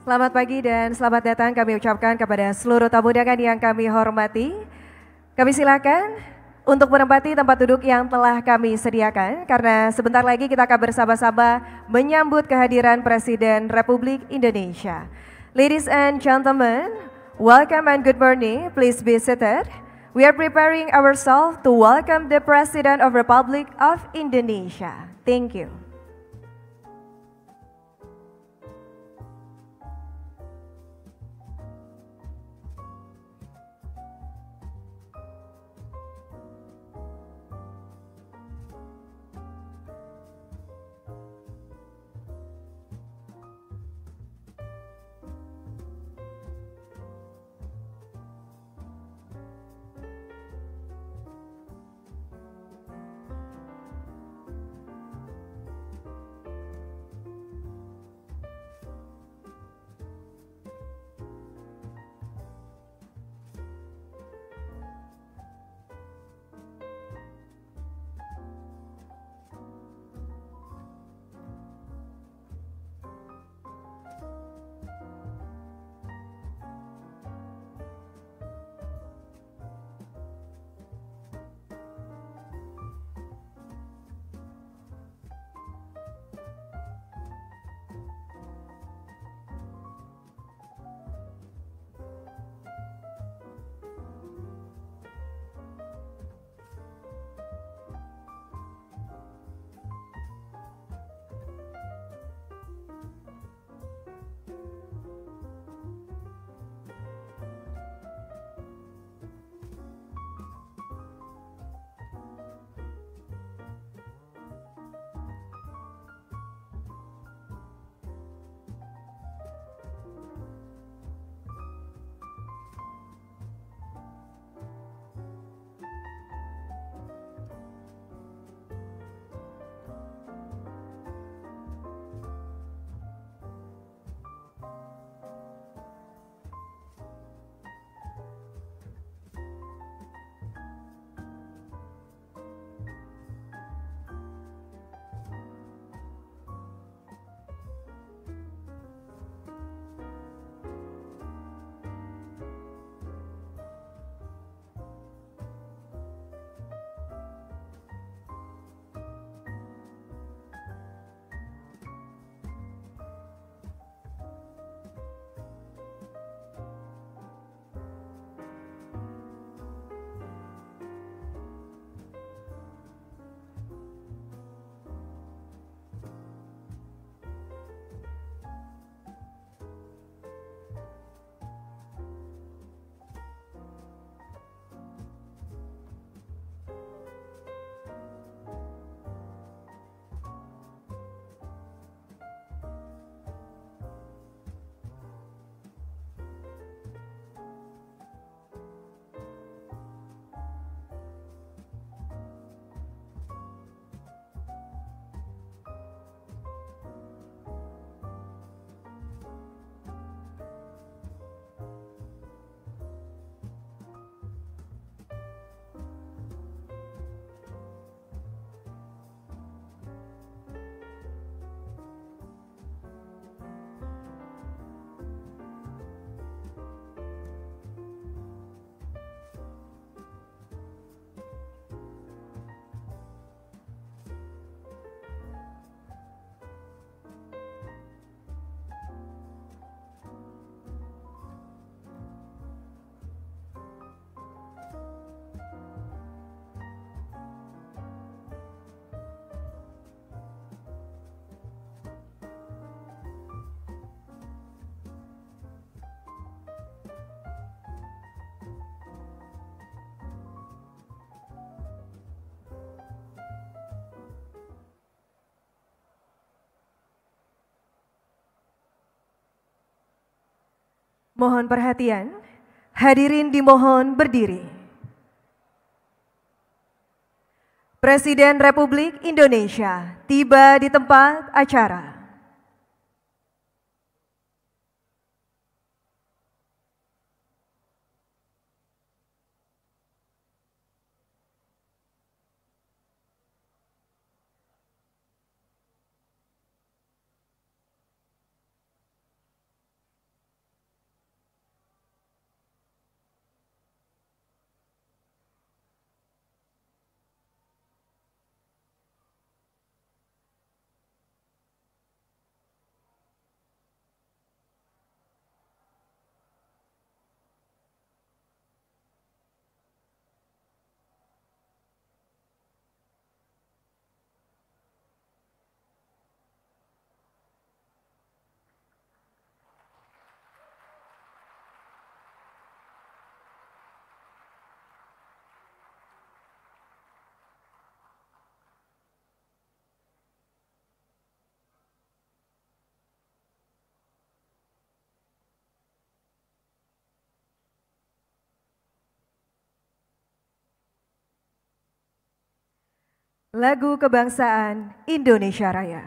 Selamat pagi dan selamat datang kami ucapkan kepada seluruh tamu undangan yang kami hormati. Kami silakan untuk menempati tempat duduk yang telah kami sediakan karena sebentar lagi kita akan bersama-sama menyambut kehadiran Presiden Republik Indonesia. Ladies and gentlemen, welcome and good morning. Please be seated. We are preparing ourselves to welcome the President of Republic of Indonesia. Thank you. Mohon perhatian, hadirin dimohon berdiri. Presiden Republik Indonesia tiba di tempat acara. Lagu Kebangsaan Indonesia Raya.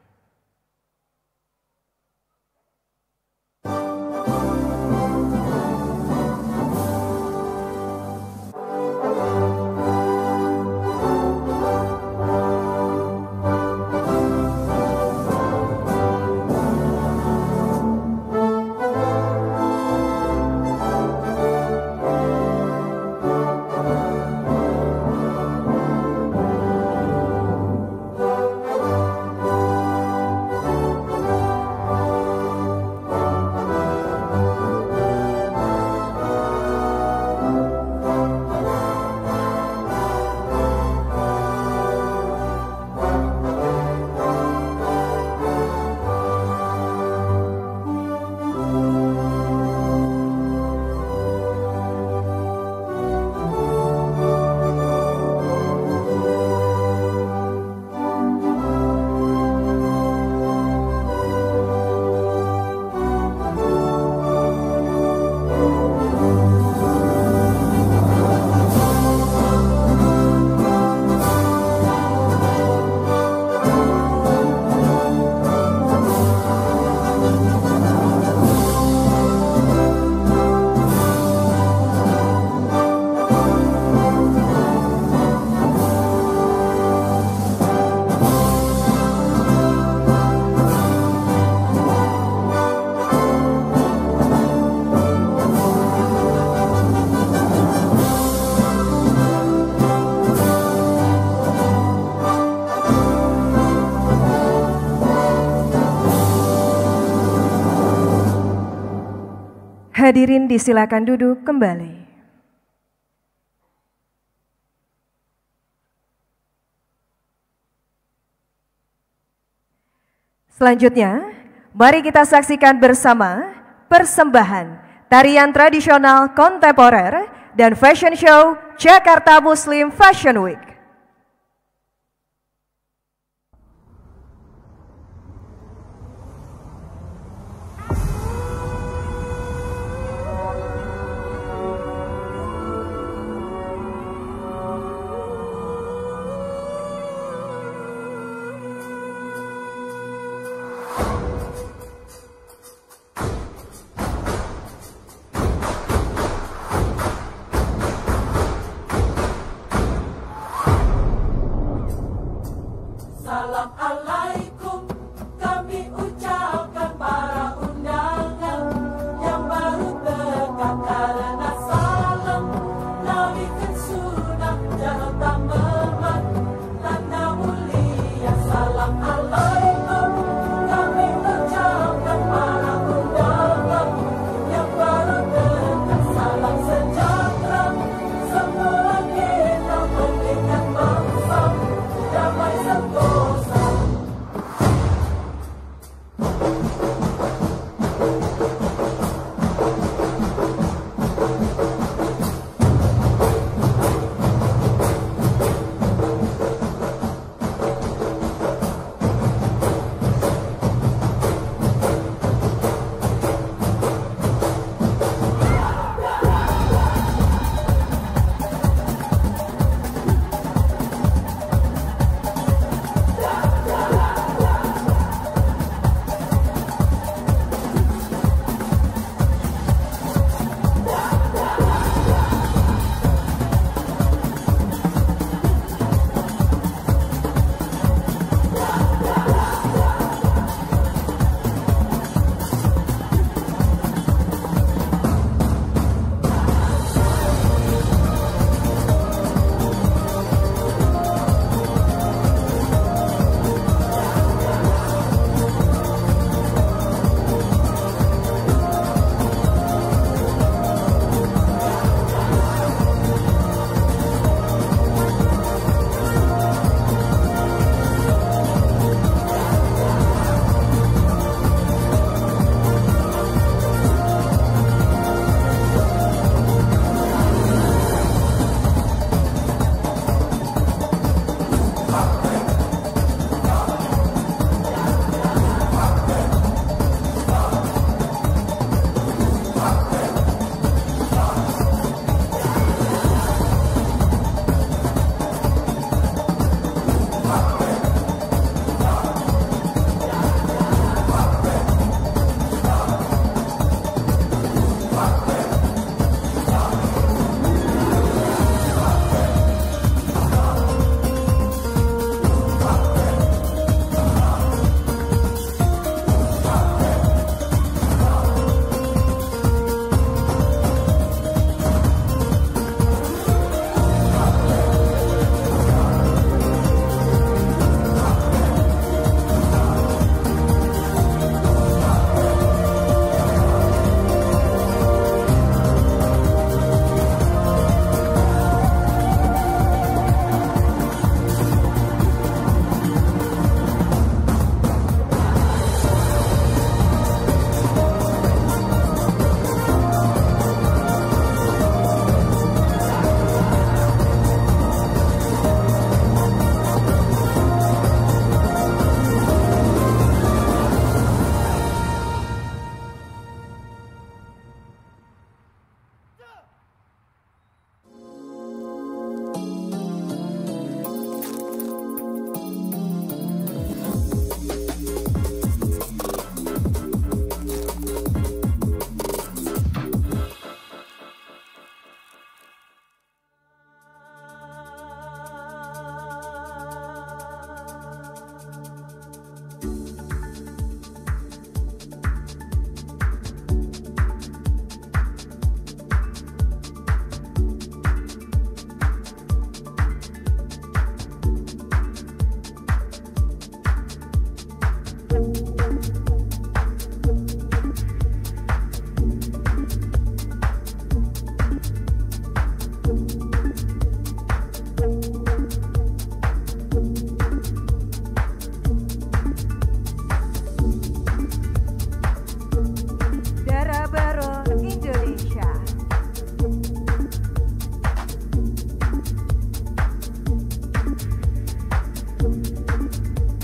Hadirin disilakan duduk kembali. Selanjutnya, mari kita saksikan bersama persembahan tarian tradisional kontemporer dan fashion show Jakarta Muslim Fashion Week.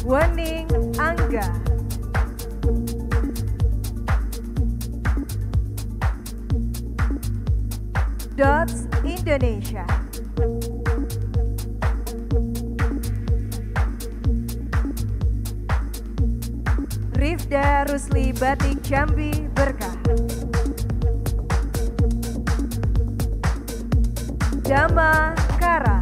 Wening Angga. Dots Indonesia. Rifda Rusli Batik Jambi Berkah. Dama Kara.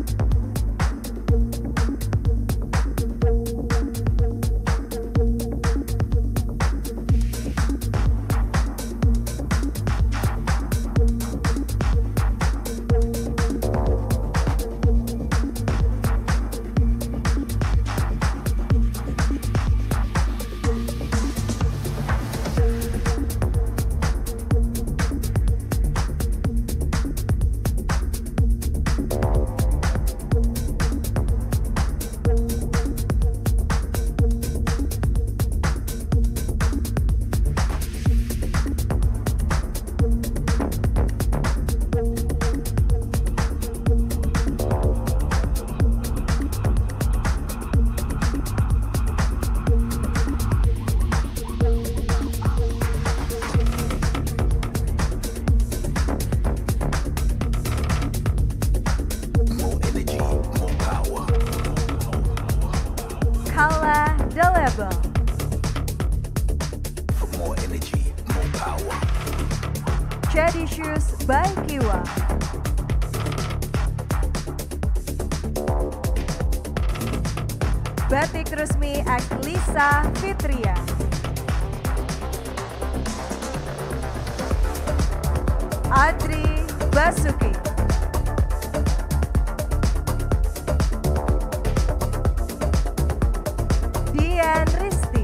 Kala The Label. For more energy, more power. Jadi Shoes by Kiwa. Batik Resmi X Lisa Fitria. Adri Basuki. Dian Risti.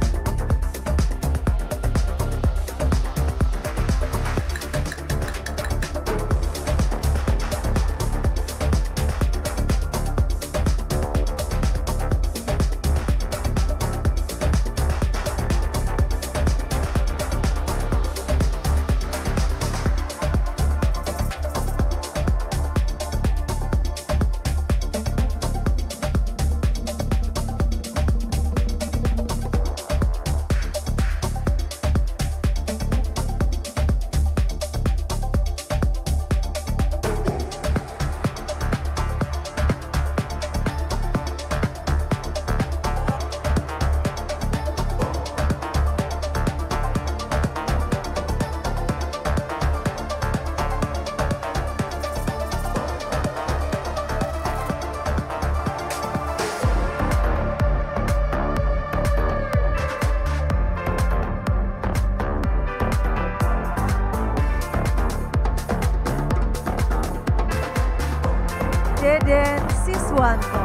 Deden Siswanto.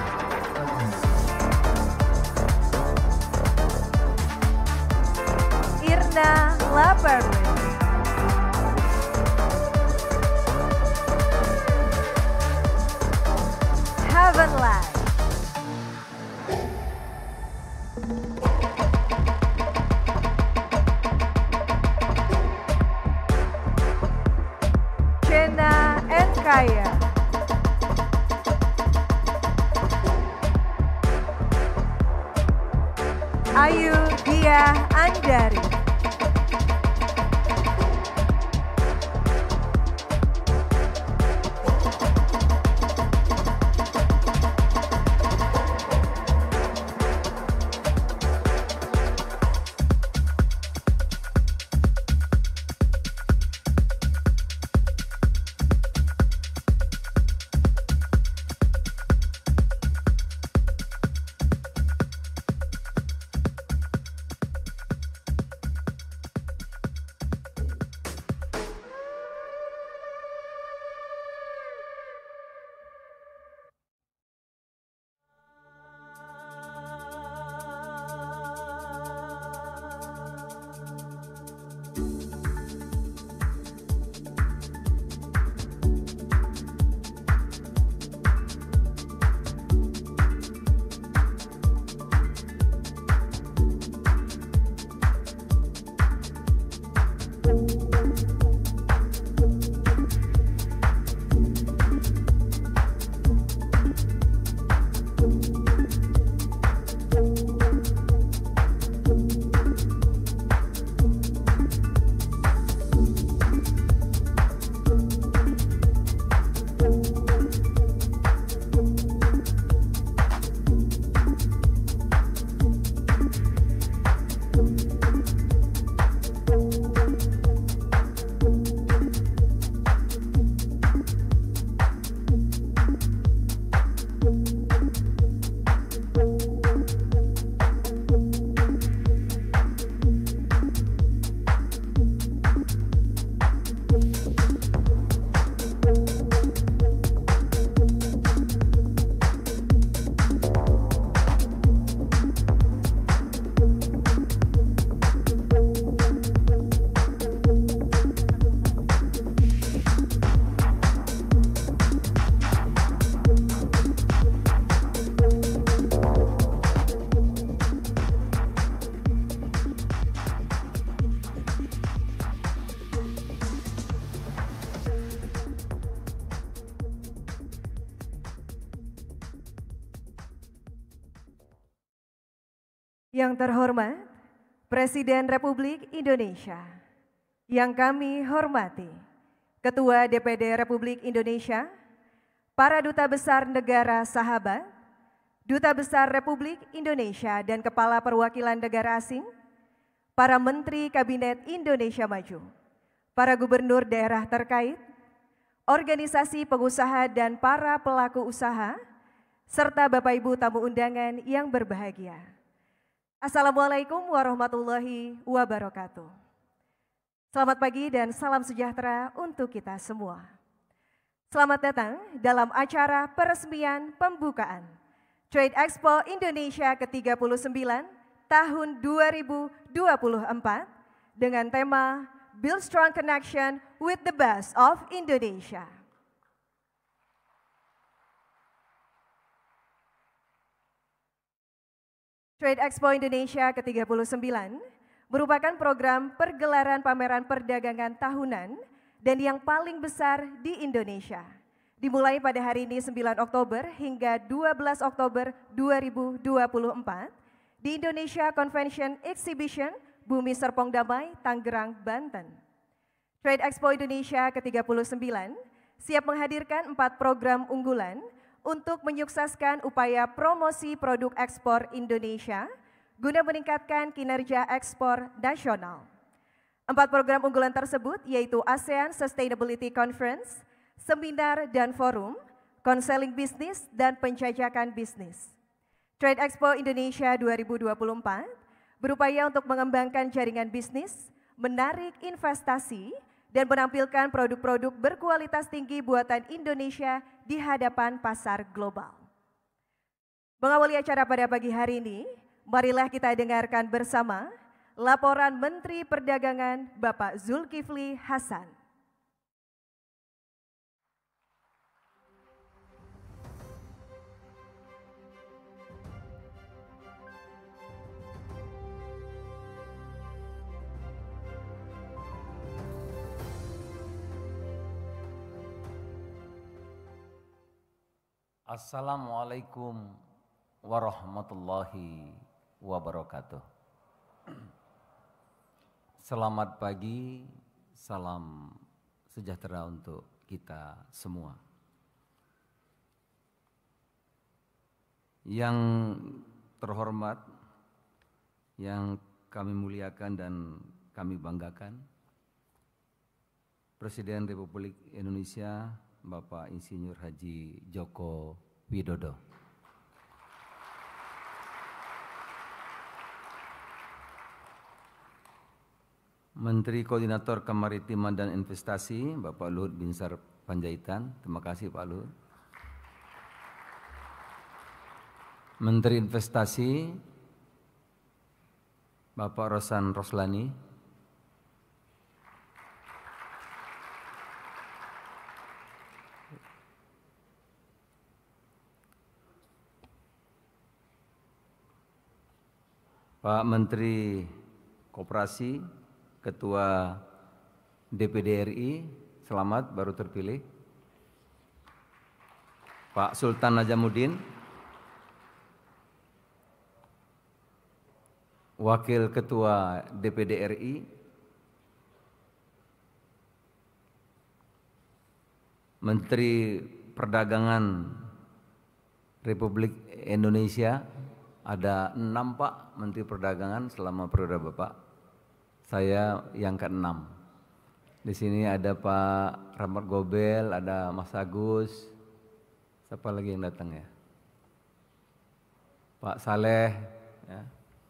Irna Laperwin. Heaven Light. Cena Enkaya. Ayu Dia Andari. Yang terhormat Presiden Republik Indonesia, yang kami hormati Ketua DPD Republik Indonesia, para Duta Besar Negara Sahabat, Duta Besar Republik Indonesia dan Kepala Perwakilan Negara Asing, para Menteri Kabinet Indonesia Maju, para Gubernur daerah terkait, organisasi pengusaha dan para pelaku usaha, serta Bapak Ibu tamu undangan yang berbahagia. Assalamualaikum warahmatullahi wabarakatuh. Selamat pagi dan salam sejahtera untuk kita semua. Selamat datang dalam acara peresmian pembukaan Trade Expo Indonesia ke-39 tahun 2024 dengan tema Build Strong Connection with the Best of Indonesia. Trade Expo Indonesia ke-39 merupakan program pergelaran pameran perdagangan tahunan dan yang paling besar di Indonesia. Dimulai pada hari ini 9 Oktober hingga 12 Oktober 2024 di Indonesia Convention Exhibition Bumi Serpong Damai, Tangerang, Banten. Trade Expo Indonesia ke-39 siap menghadirkan 4 program unggulan untuk menyukseskan upaya promosi produk ekspor Indonesia guna meningkatkan kinerja ekspor nasional. 4 program unggulan tersebut yaitu ASEAN Sustainability Conference, seminar dan forum, konseling bisnis dan penjajakan bisnis. Trade Expo Indonesia 2024 berupaya untuk mengembangkan jaringan bisnis, menarik investasi, dan menampilkan produk-produk berkualitas tinggi buatan Indonesia di hadapan pasar global. Mengawali acara pada pagi hari ini, marilah kita dengarkan bersama laporan Menteri Perdagangan Bapak Zulkifli Hasan. Assalamualaikum warahmatullahi wabarakatuh. Selamat pagi, salam sejahtera untuk kita semua. Yang terhormat, yang kami muliakan dan kami banggakan, Presiden Republik Indonesia Bapak Insinyur Haji Joko Widodo. Menteri Koordinator Kemaritiman dan Investasi Bapak Luhut Binsar Panjaitan. Terima kasih Pak Luhut. Menteri Investasi Bapak Rosan Roslani. Pak Menteri Koperasi, Ketua DPD RI, selamat baru terpilih. Pak Sultan Najamuddin, Wakil Ketua DPD RI, Menteri Perdagangan Republik Indonesia. Ada 6 Pak Menteri Perdagangan selama periode Bapak. Saya yang ke-6. Di sini ada Pak Rahmat Gobel, ada Mas Agus. Siapa lagi yang datang ya? Pak Saleh. Ya.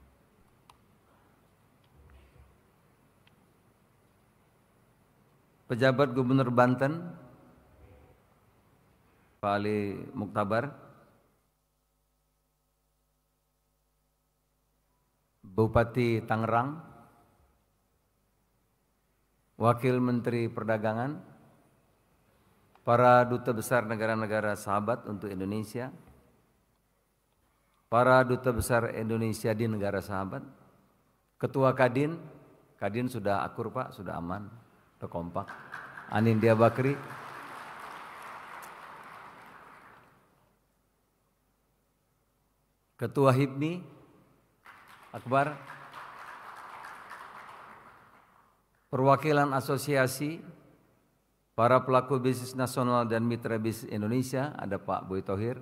Pejabat Gubernur Banten, Pak Ali Muktabar. Bupati Tangerang, Wakil Menteri Perdagangan, para Duta Besar negara-negara sahabat untuk Indonesia, para Duta Besar Indonesia di negara sahabat, Ketua Kadin, Kadin sudah akur Pak, sudah aman, sudah kompak, Anindya Bakri, Ketua HIPMI, Akbar, perwakilan asosiasi para pelaku bisnis nasional dan mitra bisnis Indonesia, ada Pak Boy Thohir.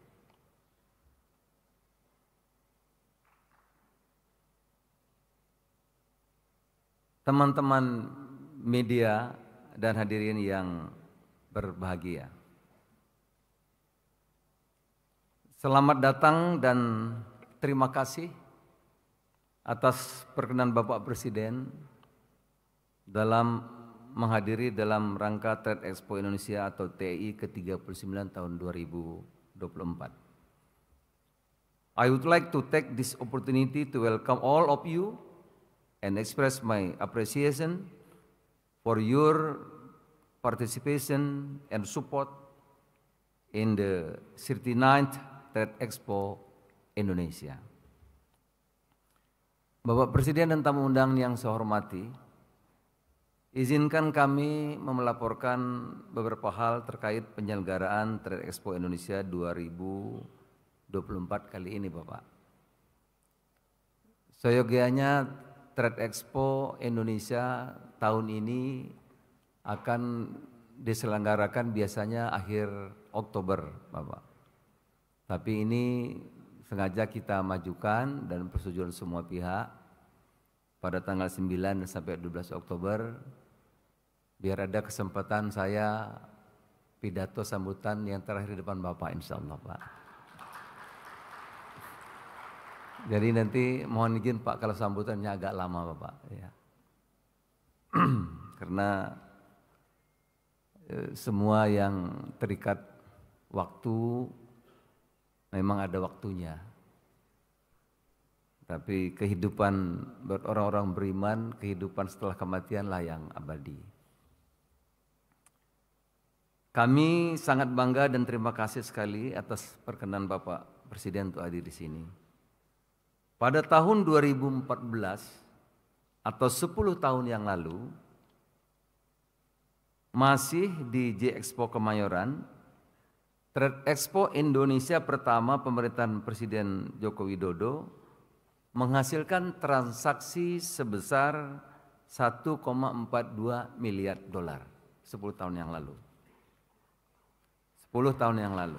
Teman-teman media dan hadirin yang berbahagia. Selamat datang dan terima kasih atas perkenan Bapak Presiden dalam menghadiri dalam rangka Trade Expo Indonesia atau TEI ke-39 tahun 2024. I would like to take this opportunity to welcome all of you and express my appreciation for your participation and support in the 39th Trade Expo Indonesia. Bapak Presiden dan tamu undangan yang saya hormati, izinkan kami melaporkan beberapa hal terkait penyelenggaraan Trade Expo Indonesia 2024 kali ini, Bapak. Seyogianya Trade Expo Indonesia tahun ini akan diselenggarakan biasanya akhir Oktober, Bapak. Tapi ini sengaja kita majukan dan persetujuan semua pihak pada tanggal 9 sampai 12 Oktober, biar ada kesempatan saya pidato sambutan yang terakhir di depan Bapak, insya Allah, Pak. Jadi nanti mohon izin Pak kalau sambutannya agak lama, Bapak. Ya. Karena semua yang terikat waktu memang ada waktunya. Tapi kehidupan buat orang-orang beriman, kehidupan setelah kematianlah yang abadi. Kami sangat bangga dan terima kasih sekali atas perkenan Bapak Presiden untuk hadir di sini. Pada tahun 2014 atau 10 tahun yang lalu, masih di J-Expo Kemayoran, Trade Expo Indonesia pertama pemerintahan Presiden Joko Widodo menghasilkan transaksi sebesar 1,42 miliar dolar 10 tahun yang lalu. 10 tahun yang lalu.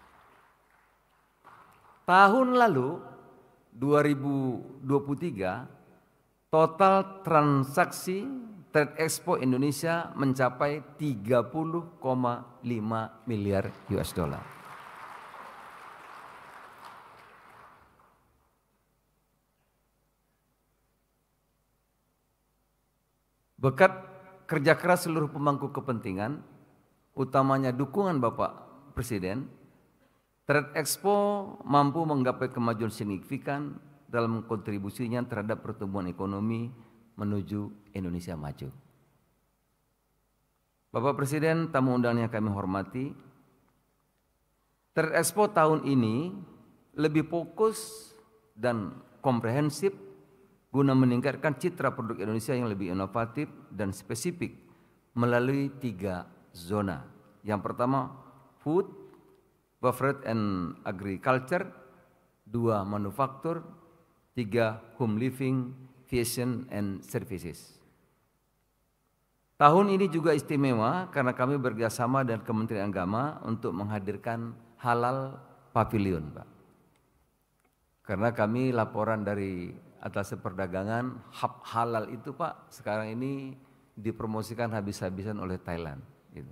Tahun lalu 2023 total transaksi Trade Expo Indonesia mencapai 30,5 miliar US dollar. Berkat kerja keras seluruh pemangku kepentingan, utamanya dukungan Bapak Presiden, Trade Expo mampu menggapai kemajuan signifikan dalam kontribusinya terhadap pertumbuhan ekonomi menuju Indonesia maju. Bapak Presiden, tamu undangan yang kami hormati, Trade Expo tahun ini lebih fokus dan komprehensif guna meningkatkan citra produk Indonesia yang lebih inovatif dan spesifik melalui 3 zona. Yang pertama, food, beverage and agriculture, 2 manufaktur, 3 home living, fashion and services. Tahun ini juga istimewa karena kami bekerjasama dengan Kementerian Agama untuk menghadirkan halal pavilion, Pak. Karena kami laporan dari atas perdagangan hub halal itu, Pak, sekarang ini dipromosikan habis-habisan oleh Thailand. Gitu.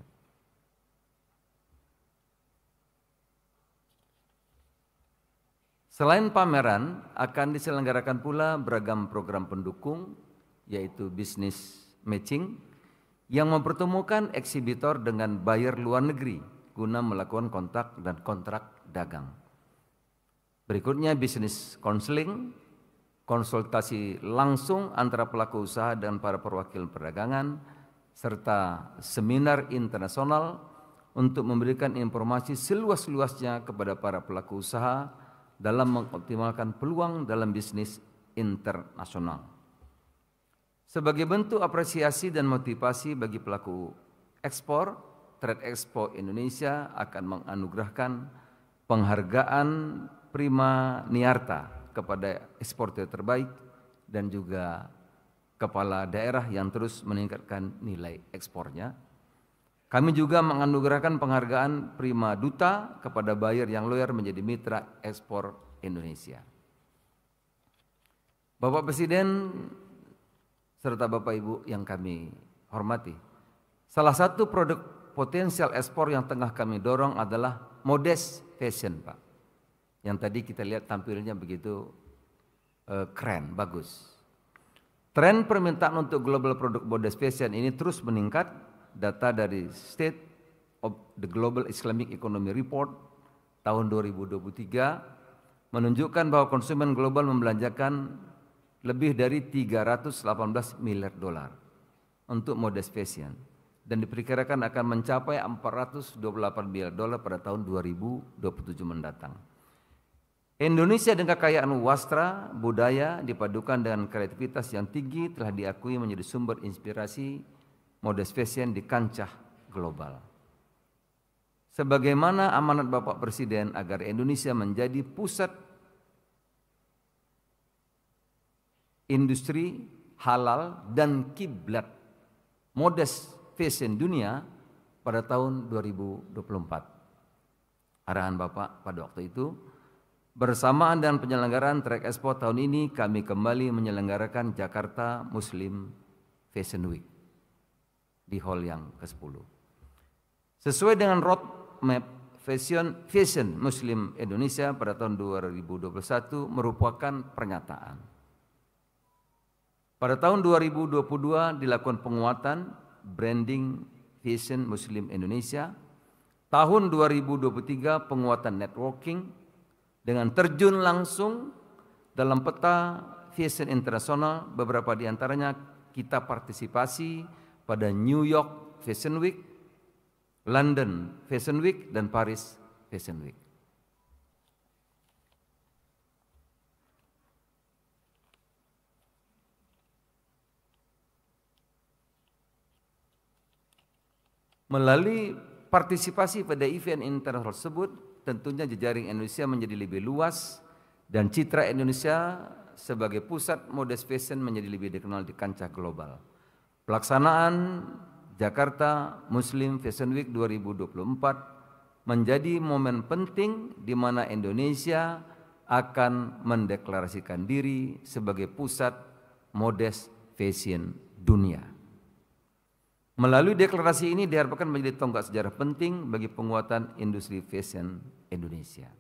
Selain pameran, akan diselenggarakan pula beragam program pendukung, yaitu business matching, yang mempertemukan eksibitor dengan buyer luar negeri guna melakukan kontak dan kontrak dagang. Berikutnya business counseling, konsultasi langsung antara pelaku usaha dan para perwakilan perdagangan, serta seminar internasional untuk memberikan informasi seluas-luasnya kepada para pelaku usaha dalam mengoptimalkan peluang dalam bisnis internasional. Sebagai bentuk apresiasi dan motivasi bagi pelaku ekspor, Trade Expo Indonesia akan menganugerahkan penghargaan Prima Niarta kepada eksportir terbaik dan juga kepala daerah yang terus meningkatkan nilai ekspornya. Kami juga menganugerahkan penghargaan Prima Duta kepada buyer yang loyal menjadi mitra ekspor Indonesia. Bapak Presiden serta Bapak Ibu yang kami hormati, salah satu produk potensial ekspor yang tengah kami dorong adalah modest fashion, Pak. Yang tadi kita lihat tampilnya begitu keren, bagus. Tren permintaan untuk global produk modest fashion ini terus meningkat. Data dari State of the Global Islamic Economy Report tahun 2023 menunjukkan bahwa konsumen global membelanjakan lebih dari 318 miliar dolar untuk modest fashion dan diperkirakan akan mencapai 428 miliar dolar pada tahun 2027 mendatang. Indonesia dengan kekayaan wastra, budaya dipadukan dengan kreativitas yang tinggi telah diakui menjadi sumber inspirasi modest fashion di kancah global. Sebagaimana amanat Bapak Presiden agar Indonesia menjadi pusat industri halal dan kiblat modest fashion dunia pada tahun 2024. Arahan Bapak pada waktu itu, bersamaan dengan penyelenggaraan Trade Expo tahun ini, kami kembali menyelenggarakan Jakarta Muslim Fashion Week di hall yang ke-10. Sesuai dengan roadmap Fashion Muslim Indonesia pada tahun 2021 merupakan pernyataan. Pada tahun 2022 dilakukan penguatan branding Fashion Muslim Indonesia. Tahun 2023 penguatan networking dengan terjun langsung dalam peta fashion internasional. Beberapa di antaranya kita partisipasi pada New York Fashion Week, London Fashion Week, dan Paris Fashion Week. Melalui partisipasi pada event internasional tersebut, tentunya jejaring Indonesia menjadi lebih luas dan citra Indonesia sebagai pusat modest fashion menjadi lebih dikenal di kancah global. Pelaksanaan Jakarta Muslim Fashion Week 2024 menjadi momen penting di mana Indonesia akan mendeklarasikan diri sebagai pusat modest fashion dunia. Melalui deklarasi ini diharapkan menjadi tonggak sejarah penting bagi penguatan industri fashion Indonesia.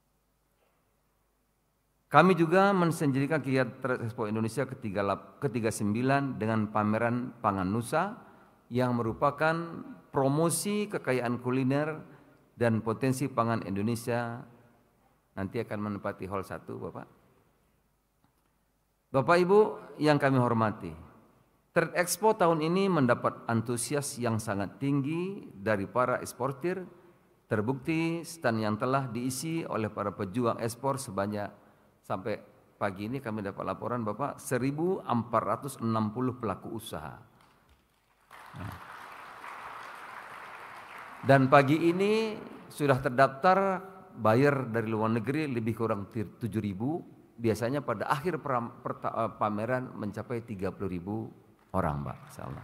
Kami juga mensenjadikan kegiatan Trade Expo Indonesia ke-39 dengan pameran Pangan Nusa yang merupakan promosi kekayaan kuliner dan potensi pangan Indonesia. Nanti akan menempati hall 1, Bapak. Bapak Ibu yang kami hormati, Trade Expo tahun ini mendapat antusias yang sangat tinggi dari para eksportir. Terbukti stand yang telah diisi oleh para pejuang ekspor sebanyak sampai pagi ini kami dapat laporan Bapak 1.460 pelaku usaha. Dan pagi ini sudah terdaftar buyer dari luar negeri lebih kurang 7.000. Biasanya pada akhir pameran mencapai 30.000 orang, Pak. Insyaallah.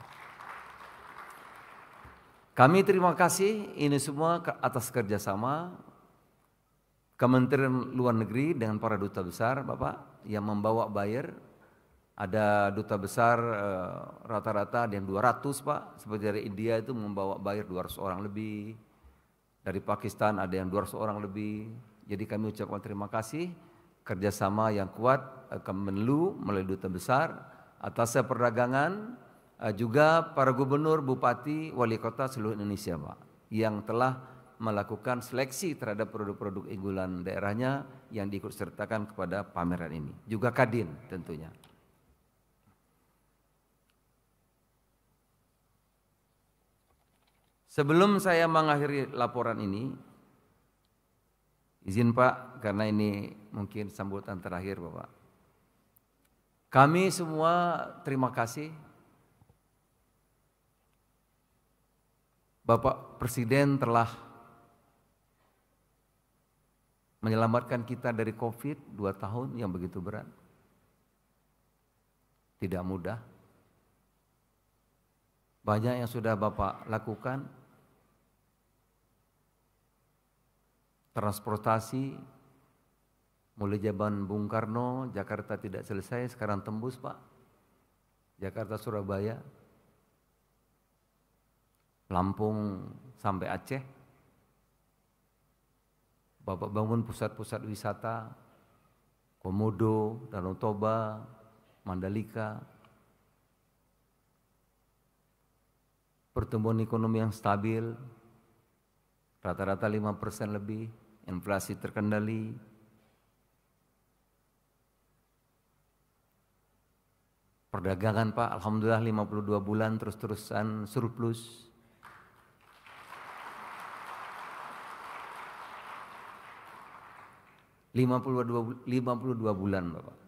Kami terima kasih ini semua atas kerjasama Kementerian Luar Negeri dengan para duta besar, Bapak, yang membawa buyer. Ada duta besar rata-rata ada yang 200, Pak. Seperti dari India itu membawa buyer 200 orang lebih. Dari Pakistan ada yang 200 orang lebih. Jadi kami ucapkan terima kasih kerjasama yang kuat Kemenlu melalui duta besar, atas perdagangan, juga para gubernur, bupati, wali kota seluruh Indonesia, Pak, yang telah melakukan seleksi terhadap produk-produk unggulan daerahnya yang diikut sertakan kepada pameran ini. Juga Kadin tentunya. Sebelum saya mengakhiri laporan ini, izin Pak, karena ini mungkin sambutan terakhir Bapak. Kami semua terima kasih Bapak Presiden telah menyelamatkan kita dari COVID 2 tahun yang begitu berat. Tidak mudah. Banyak yang sudah Bapak lakukan. Transportasi, mulai zaman Bung Karno, Jakarta tidak selesai, sekarang tembus Pak. Jakarta Surabaya, Lampung sampai Aceh. Bapak bangun pusat-pusat wisata, Komodo, Danau Toba, Mandalika. Pertumbuhan ekonomi yang stabil, rata-rata 5% lebih, inflasi terkendali. Perdagangan Pak, alhamdulillah 52 bulan terus-terusan surplus. lima puluh dua bulan Bapak.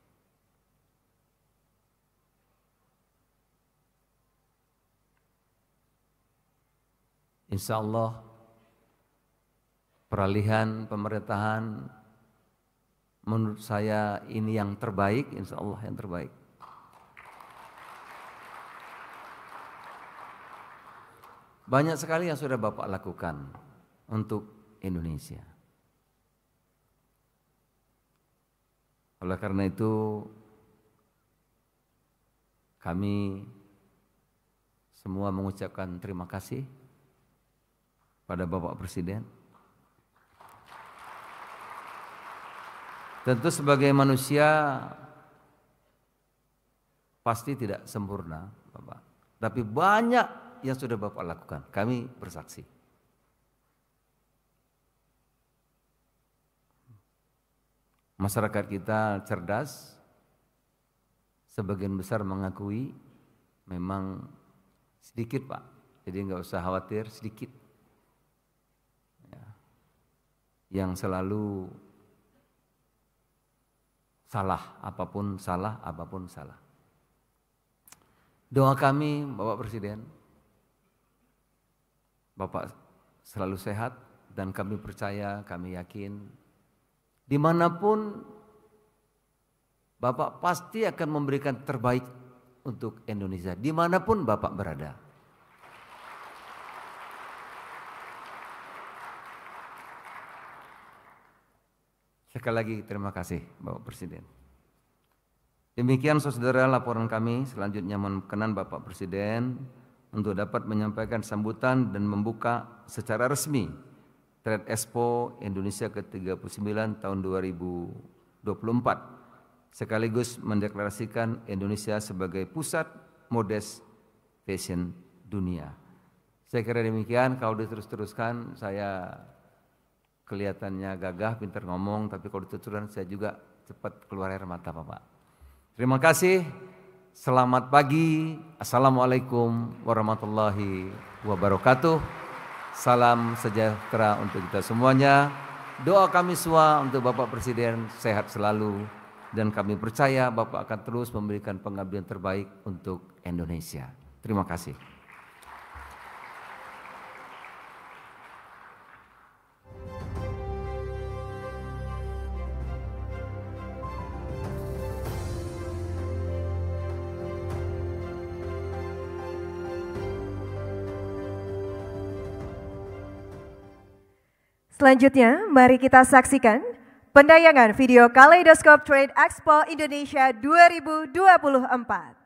Insya Allah peralihan pemerintahan menurut saya ini yang terbaik, insya Allah yang terbaik. Banyak sekali yang sudah Bapak lakukan untuk Indonesia. Oleh karena itu, kami semua mengucapkan terima kasih pada Bapak Presiden. Tentu sebagai manusia pasti tidak sempurna, Bapak. Tapi banyak yang sudah Bapak lakukan, kami bersaksi. Masyarakat kita cerdas, sebagian besar mengakui memang sedikit Pak, jadi nggak usah khawatir, sedikit. Ya. Yang selalu salah, apapun salah. Doa kami Bapak Presiden, Bapak selalu sehat dan kami percaya, kami yakin dimanapun Bapak pasti akan memberikan terbaik untuk Indonesia, dimanapun Bapak berada. Sekali lagi terima kasih Bapak Presiden. Demikian saudara laporan kami, selanjutnya mohon Bapak Presiden untuk dapat menyampaikan sambutan dan membuka secara resmi Trade Expo Indonesia ke-39 tahun 2024, sekaligus mendeklarasikan Indonesia sebagai pusat modest fashion dunia. Saya kira demikian, kalau diterus-teruskan saya kelihatannya gagah, pintar ngomong, tapi kalau diteruskan saya juga cepat keluar air mata Bapak. Terima kasih, selamat pagi, Assalamualaikum warahmatullahi wabarakatuh. Salam sejahtera untuk kita semuanya. Doa kami semua untuk Bapak Presiden sehat selalu. Dan kami percaya Bapak akan terus memberikan pengabdian terbaik untuk Indonesia. Terima kasih. Selanjutnya, mari kita saksikan pendayangan video Kaleidoskop Trade Expo Indonesia 2024.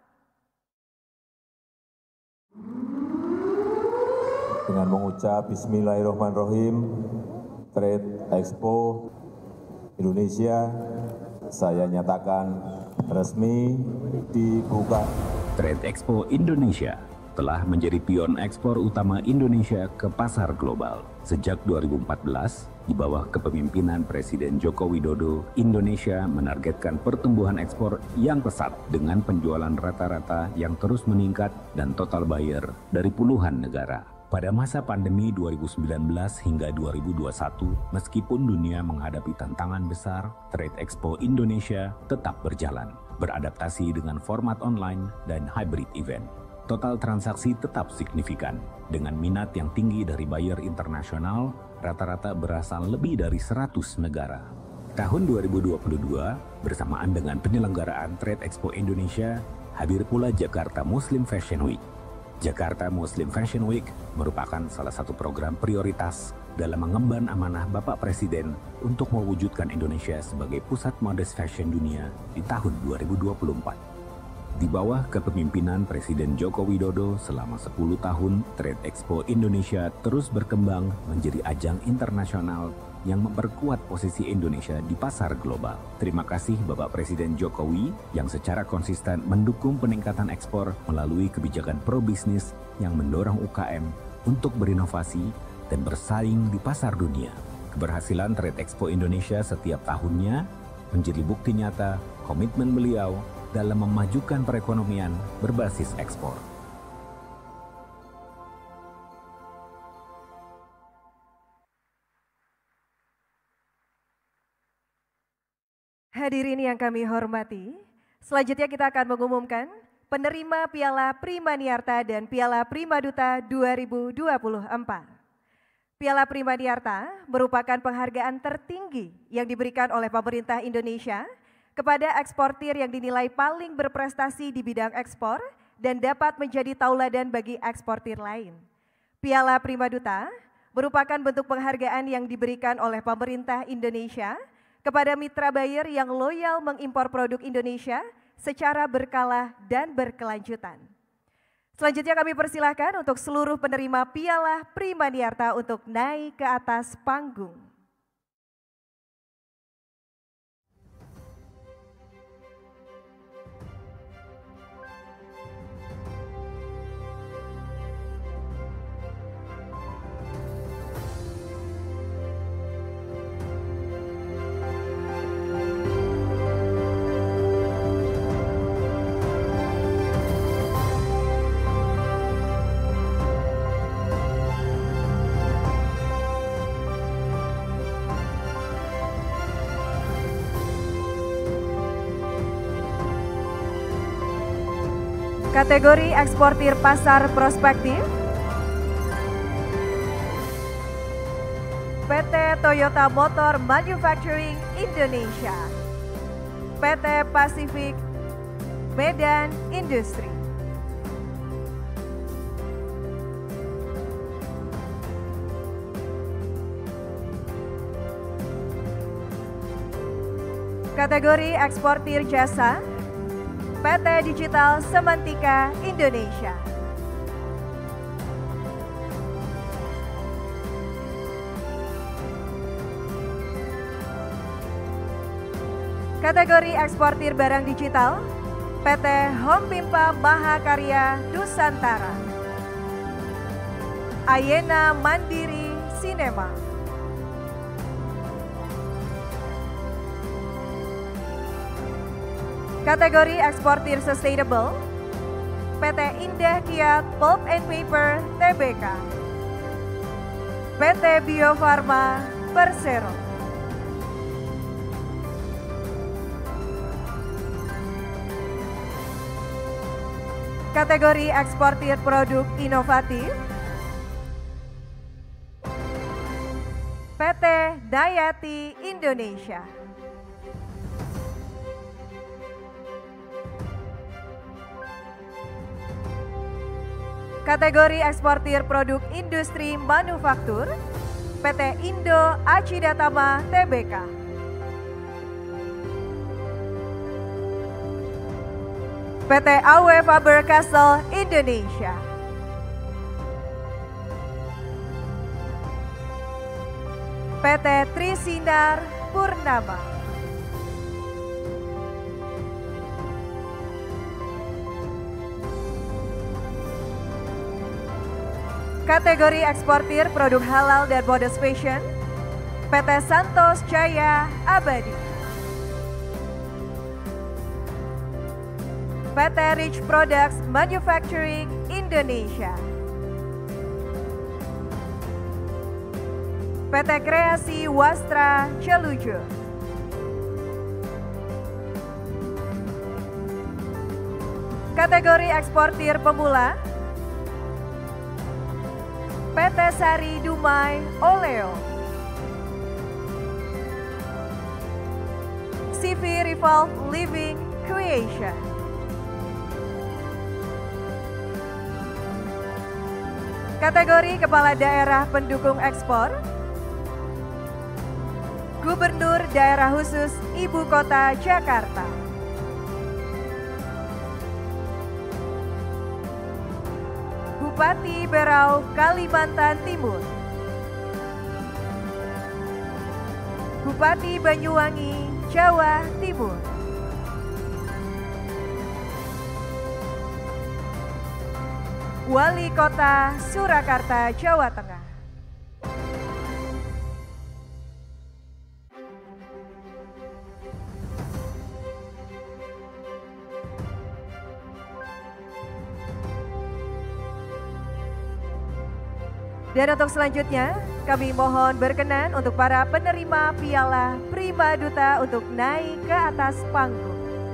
Dengan mengucap Bismillahirrahmanirrahim, Trade Expo Indonesia saya nyatakan resmi dibuka. Trade Expo Indonesia telah menjadi pion ekspor utama Indonesia ke pasar global. Sejak 2014, di bawah kepemimpinan Presiden Joko Widodo, Indonesia menargetkan pertumbuhan ekspor yang pesat dengan penjualan rata-rata yang terus meningkat dan total buyer dari puluhan negara. Pada masa pandemi 2019 hingga 2021, meskipun dunia menghadapi tantangan besar, Trade Expo Indonesia tetap berjalan, beradaptasi dengan format online dan hybrid event. Total transaksi tetap signifikan, dengan minat yang tinggi dari buyer internasional, rata-rata berasal lebih dari 100 negara. Tahun 2022, bersamaan dengan penyelenggaraan Trade Expo Indonesia, hadir pula Jakarta Muslim Fashion Week. Jakarta Muslim Fashion Week merupakan salah satu program prioritas dalam mengemban amanah Bapak Presiden untuk mewujudkan Indonesia sebagai pusat modest fashion dunia di tahun 2024. Di bawah kepemimpinan Presiden Joko Widodo selama 10 tahun, Trade Expo Indonesia terus berkembang menjadi ajang internasional yang memperkuat posisi Indonesia di pasar global. Terima kasih Bapak Presiden Jokowi yang secara konsisten mendukung peningkatan ekspor melalui kebijakan pro-bisnis yang mendorong UKM untuk berinovasi dan bersaing di pasar dunia. Keberhasilan Trade Expo Indonesia setiap tahunnya menjadi bukti nyata komitmen beliau dalam memajukan perekonomian berbasis ekspor. Hadirin yang kami hormati, selanjutnya kita akan mengumumkan penerima Piala Primaniarta dan Piala Primaduta 2024. Piala Primaniarta merupakan penghargaan tertinggi yang diberikan oleh pemerintah Indonesia kepada eksportir yang dinilai paling berprestasi di bidang ekspor dan dapat menjadi tauladan bagi eksportir lain. Piala Primaduta merupakan bentuk penghargaan yang diberikan oleh pemerintah Indonesia kepada mitra buyer yang loyal mengimpor produk Indonesia secara berkala dan berkelanjutan. Selanjutnya kami persilahkan untuk seluruh penerima Piala Primaniarta untuk naik ke atas panggung. Kategori eksportir pasar prospektif, PT Toyota Motor Manufacturing Indonesia, PT Pacific Medan Industri. Kategori eksportir jasa, PT Digital Semantika Indonesia. Kategori eksportir barang digital, PT Hompimpa Mahakarya Nusantara. Ayena Mandiri Cinema. Kategori eksportir sustainable, PT Indah Kiat Pulp and Paper Tbk, PT Bio Farma Persero. Kategori eksportir produk inovatif, PT Dayati Indonesia. Kategori eksportir produk industri manufaktur, PT Indo Acidatama Tbk. PT AW Faber-Castell Indonesia. PT Trisinar Purnama. Kategori eksportir produk halal dan modest fashion, PT Santos Jaya Abadi. PT Rich Products Manufacturing Indonesia. PT Kreasi Wastra Celuju. Kategori eksportir pemula, PT Sari Dumai Oleo. CV Revolve Living Creation. Kategori Kepala Daerah Pendukung Ekspor, Gubernur Daerah Khusus Ibu Kota Jakarta. Bupati Berau, Kalimantan Timur. Bupati Banyuwangi, Jawa Timur. Wali Kota Surakarta, Jawa Tengah. Dan untuk selanjutnya, kami mohon berkenan untuk para penerima piala Prima Duta untuk naik ke atas panggung.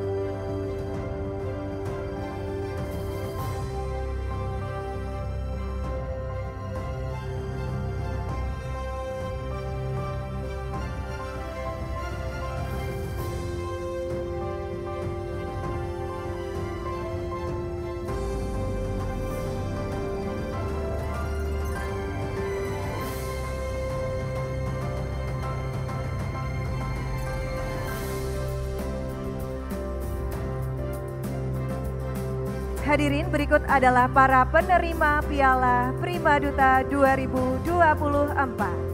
Hadirin, berikut adalah para penerima Piala Prima Duta 2024.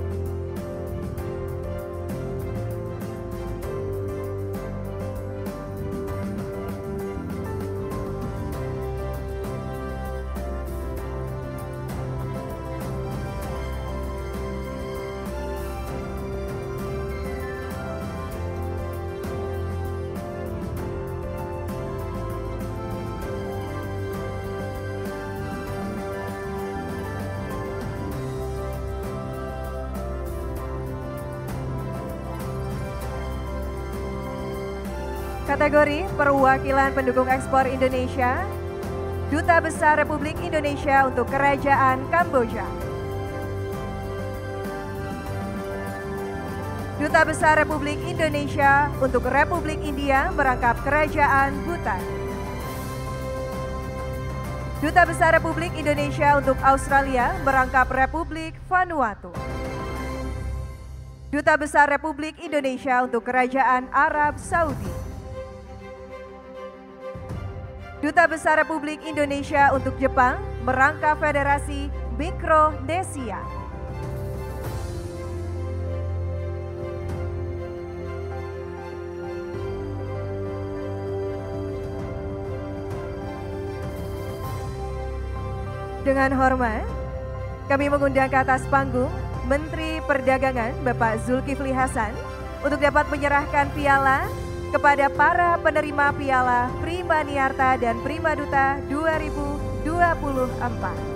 Kategori Perwakilan Pendukung Ekspor Indonesia, Duta Besar Republik Indonesia untuk Kerajaan Kamboja. Duta Besar Republik Indonesia untuk Republik India merangkap Kerajaan Bhutan. Duta Besar Republik Indonesia untuk Australia merangkap Republik Vanuatu. Duta Besar Republik Indonesia untuk Kerajaan Arab Saudi. Duta Besar Republik Indonesia untuk Jepang merangkap Federasi Mikronesia. Dengan hormat, kami mengundang ke atas panggung Menteri Perdagangan Bapak Zulkifli Hasan untuk dapat menyerahkan piala kepada para penerima piala Prima Niarta dan Prima Duta 2024.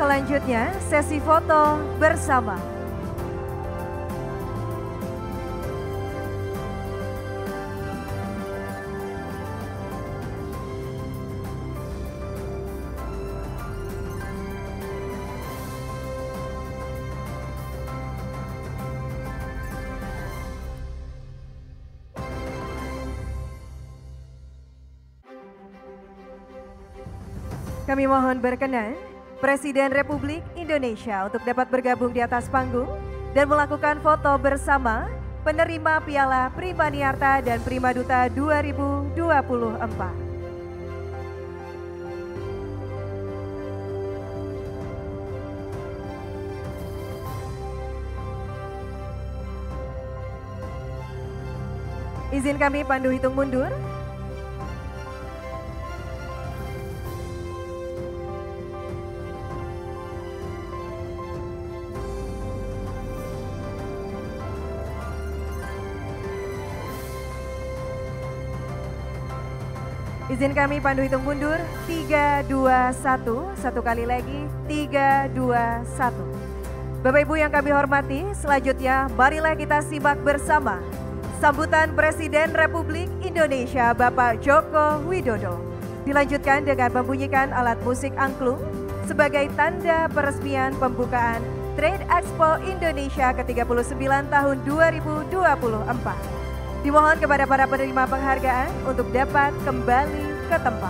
selanjutnya sesi foto bersama. Kami mohon berkenan Presiden Republik Indonesia untuk dapat bergabung di atas panggung dan melakukan foto bersama penerima Piala Primaniarta dan Prima Duta 2024. Izin kami pandu hitung mundur. Izin kami pandu hitung mundur, 3, 2, 1, satu kali lagi, 3, 2, 1. Bapak Ibu yang kami hormati, selanjutnya marilah kita simak bersama sambutan Presiden Republik Indonesia Bapak Joko Widodo. Dilanjutkan dengan membunyikan alat musik angklung sebagai tanda peresmian pembukaan Trade Expo Indonesia ke-39 tahun 2024. Dimohon kepada para penerima penghargaan untuk dapat kembali ke tempat.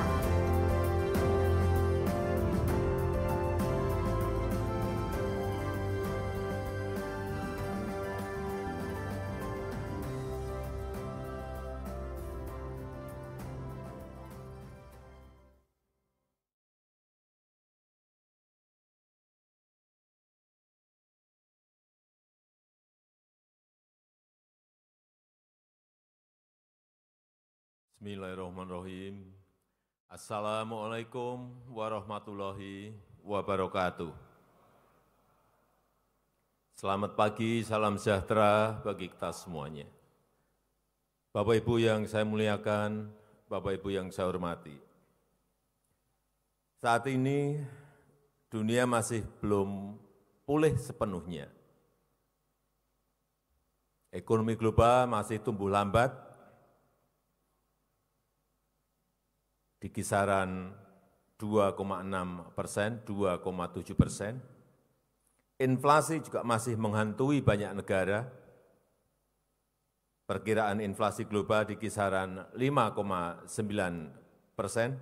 Bismillahirrahmanirrahim. Assalamualaikum warahmatullahi wabarakatuh. Selamat pagi, salam sejahtera bagi kita semuanya. Bapak Ibu yang saya muliakan, Bapak Ibu yang saya hormati. Saat ini dunia masih belum pulih sepenuhnya. Ekonomi global masih tumbuh lambat, di kisaran 2,6%, 2,7%. Inflasi juga masih menghantui banyak negara. Perkiraan inflasi global di kisaran 5,9%.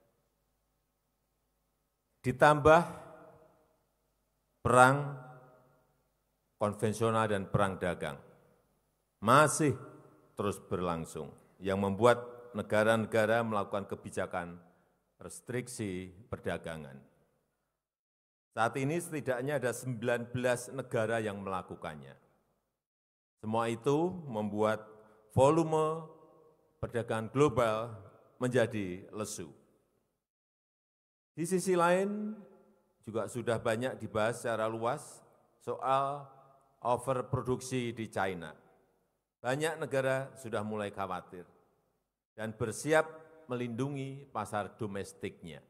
Ditambah perang konvensional dan perang dagang masih terus berlangsung, yang membuat negara-negara melakukan kebijakan restriksi perdagangan. Saat ini setidaknya ada 19 negara yang melakukannya. Semua itu membuat volume perdagangan global menjadi lesu. Di sisi lain, juga sudah banyak dibahas secara luas soal overproduksi di China. Banyak negara sudah mulai khawatir dan bersiap melindungi pasar domestiknya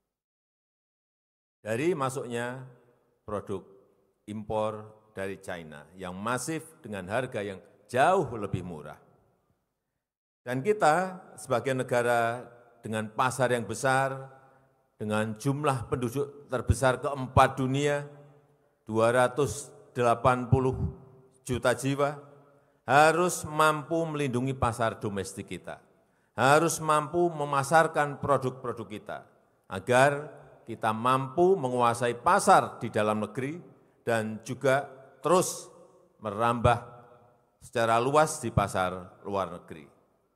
dari masuknya produk impor dari China yang masif dengan harga yang jauh lebih murah. Dan kita sebagai negara dengan pasar yang besar, dengan jumlah penduduk terbesar keempat dunia, 280 juta jiwa, harus mampu melindungi pasar domestik kita. Harus mampu memasarkan produk-produk kita, agar kita mampu menguasai pasar di dalam negeri dan juga terus merambah secara luas di pasar luar negeri.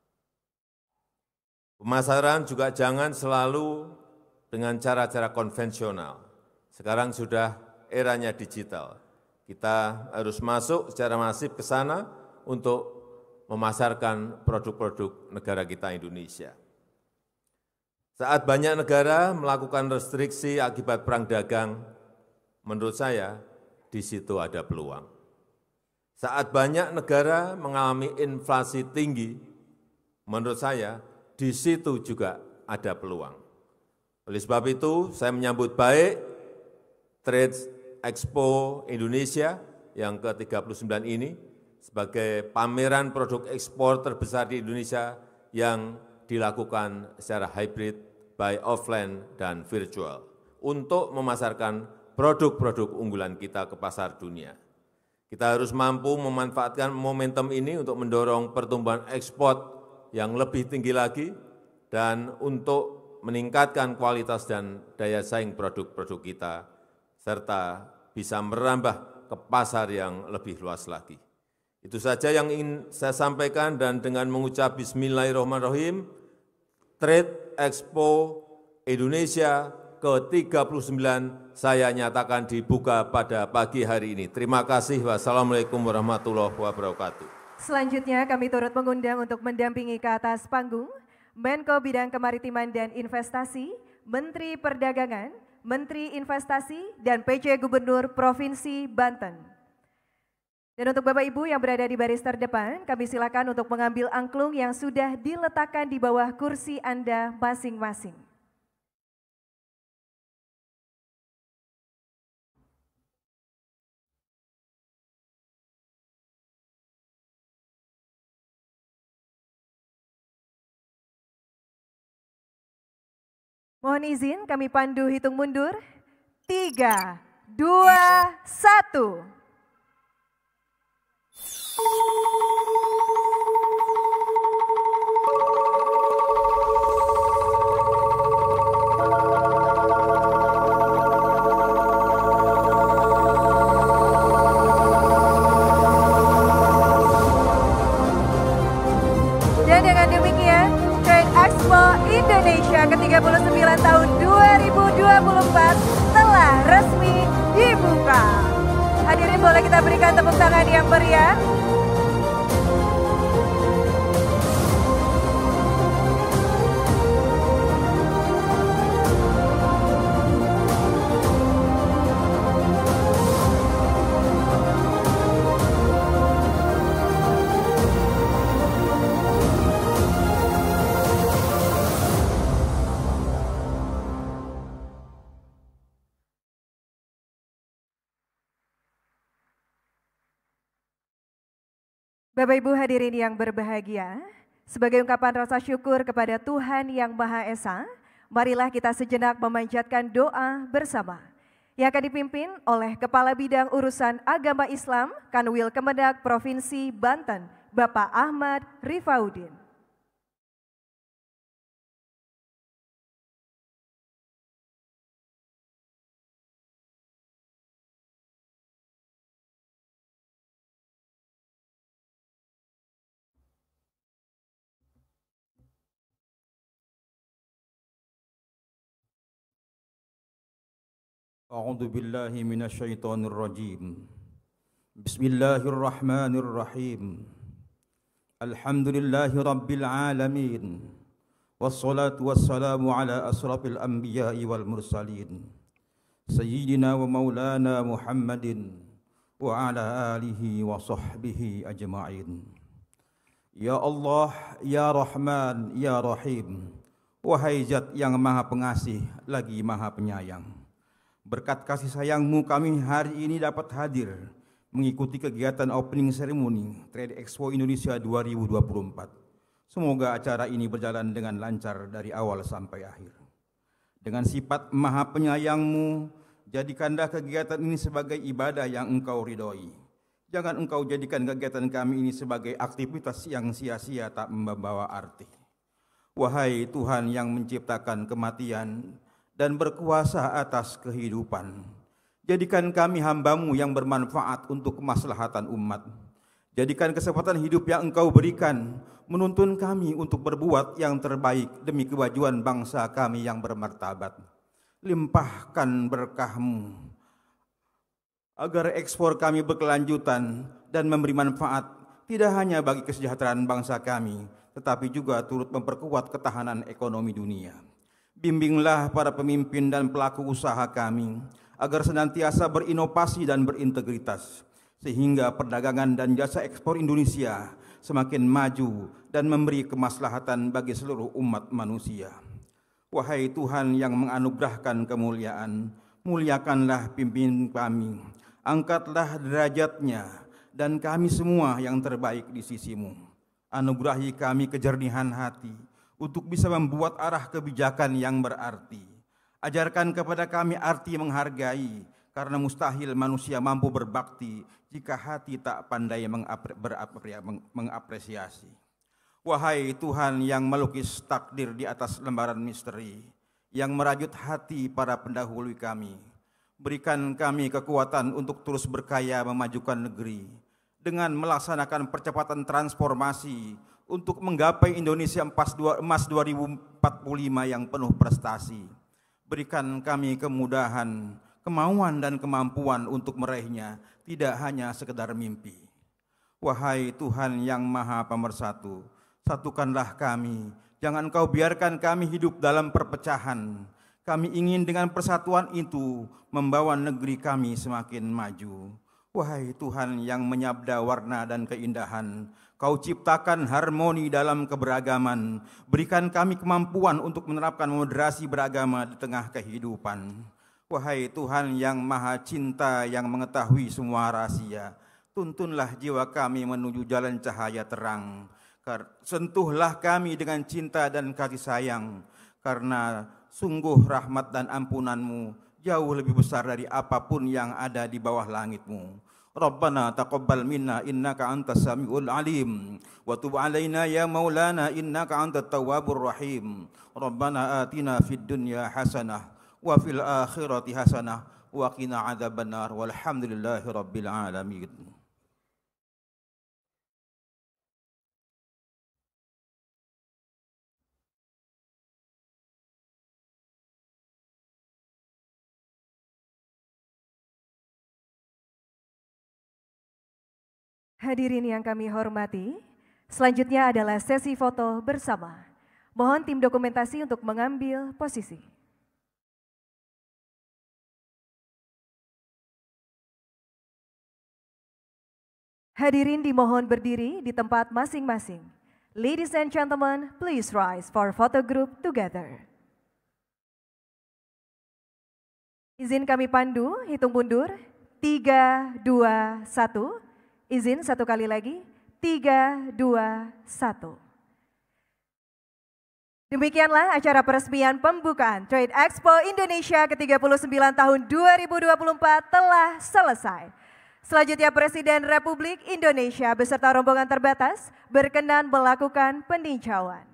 Pemasaran juga jangan selalu dengan cara-cara konvensional. Sekarang sudah eranya digital. Kita harus masuk secara masif ke sana untuk memasarkan produk-produk negara kita Indonesia. Saat banyak negara melakukan restriksi akibat perang dagang, menurut saya di situ ada peluang. Saat banyak negara mengalami inflasi tinggi, menurut saya di situ juga ada peluang. Oleh sebab itu, saya menyambut baik Trade Expo Indonesia yang ke-39 ini sebagai pameran produk ekspor terbesar di Indonesia yang dilakukan secara hybrid, by offline dan virtual, untuk memasarkan produk-produk unggulan kita ke pasar dunia. Kita harus mampu memanfaatkan momentum ini untuk mendorong pertumbuhan ekspor yang lebih tinggi lagi dan untuk meningkatkan kualitas dan daya saing produk-produk kita, serta bisa merambah ke pasar yang lebih luas lagi. Itu saja yang ingin saya sampaikan, dan dengan mengucap Bismillahirrahmanirrahim, Trade Expo Indonesia ke-39 saya nyatakan dibuka pada pagi hari ini. Terima kasih. Wassalamualaikum warahmatullahi wabarakatuh. Selanjutnya kami turut mengundang untuk mendampingi ke atas panggung Menko Bidang Kemaritiman dan Investasi, Menteri Perdagangan, Menteri Investasi, dan PJ Gubernur Provinsi Banten. Dan untuk Bapak Ibu yang berada di baris terdepan, kami silakan untuk mengambil angklung yang sudah diletakkan di bawah kursi Anda masing-masing. Mohon izin kami pandu hitung mundur. 3, 2, 1. Dan dengan demikian, Trade Expo Indonesia ke-39 tahun 2024 telah resmi dibuka. Hadirin boleh kita berikan tepuk tangan yang meriah. Bapak Ibu hadirin yang berbahagia, sebagai ungkapan rasa syukur kepada Tuhan Yang Maha Esa, marilah kita sejenak memanjatkan doa bersama yang akan dipimpin oleh Kepala Bidang Urusan Agama Islam Kanwil Kemendag Provinsi Banten, Bapak Ahmad Rifaudin. A'udzu billahi minasyaitonir rajim. Bismillahirrahmanirrahim. Alhamdulillahi rabbil alamin. Wassalatu wassalamu ala asrafil anbiya'i wal mursalin. Sayyidina wa maulana Muhammadin wa ala alihi wa sahbihi ajma'in. Ya Allah, ya Rahman, ya Rahim. Wahai Zat yang Maha Pengasih lagi Maha Penyayang. Berkat kasih sayang-Mu kami hari ini dapat hadir mengikuti kegiatan opening ceremony Trade Expo Indonesia 2024. Semoga acara ini berjalan dengan lancar dari awal sampai akhir. Dengan sifat Maha Penyayang-Mu, jadikanlah kegiatan ini sebagai ibadah yang Engkau ridhoi. Jangan Engkau jadikan kegiatan kami ini sebagai aktivitas yang sia-sia tak membawa arti. Wahai Tuhan yang menciptakan kematian dan berkuasa atas kehidupan, jadikan kami hamba-Mu yang bermanfaat untuk kemaslahatan umat. Jadikan kesempatan hidup yang Engkau berikan menuntun kami untuk berbuat yang terbaik demi kemajuan bangsa kami yang bermartabat. Limpahkan berkah-Mu agar ekspor kami berkelanjutan dan memberi manfaat tidak hanya bagi kesejahteraan bangsa kami, tetapi juga turut memperkuat ketahanan ekonomi dunia. Bimbinglah para pemimpin dan pelaku usaha kami agar senantiasa berinovasi dan berintegritas, sehingga perdagangan dan jasa ekspor Indonesia semakin maju dan memberi kemaslahatan bagi seluruh umat manusia. Wahai Tuhan yang menganugerahkan kemuliaan, Muliakanlah pimpinan kami, angkatlah derajatnya, dan kami semua yang terbaik di sisimu. Anugerahi kami kejernihan hati untuk bisa membuat arah kebijakan yang berarti. Ajarkan kepada kami arti menghargai, karena mustahil manusia mampu berbakti jika hati tak pandai mengapresiasi. Wahai Tuhan yang melukis takdir di atas lembaran misteri, yang merajut hati para pendahulu kami, berikan kami kekuatan untuk terus berkaya memajukan negeri, dengan melaksanakan percepatan transformasi untuk menggapai Indonesia Emas 2045 yang penuh prestasi. Berikan kami kemudahan, kemauan dan kemampuan untuk meraihnya, tidak hanya sekedar mimpi. Wahai Tuhan yang Maha Pemersatu, satukanlah kami, jangan Kau biarkan kami hidup dalam perpecahan. Kami ingin dengan persatuan itu membawa negeri kami semakin maju. Wahai Tuhan yang menyabda warna dan keindahan, Kau ciptakan harmoni dalam keberagaman. Berikan kami kemampuan untuk menerapkan moderasi beragama di tengah kehidupan. Wahai Tuhan yang Maha Cinta yang mengetahui semua rahasia, tuntunlah jiwa kami menuju jalan cahaya terang. Sentuhlah kami dengan cinta dan kasih sayang, karena sungguh rahmat dan ampunan-Mu jauh lebih besar dari apapun yang ada di bawah langit-Mu. Rabbana taqabbal minna innaka antas samiul alim wa tub alaina ya maulana innaka antat tawwabur rahim. Rabbana atina fid dunya hasanah wa fil akhirati hasanah wa qina adzabannar walhamdulillahi rabbil alamin. Hadirin yang kami hormati, selanjutnya adalah sesi foto bersama. Mohon tim dokumentasi untuk mengambil posisi. Hadirin dimohon berdiri di tempat masing-masing. Ladies and gentlemen, please rise for photo group together. Izin kami pandu, hitung mundur, 3, 2, 1. Izin satu kali lagi, 3, 2, 1. Demikianlah acara peresmian pembukaan Trade Expo Indonesia ke-39 tahun 2024 telah selesai. Selanjutnya Presiden Republik Indonesia beserta rombongan terbatas berkenan melakukan peninjauan.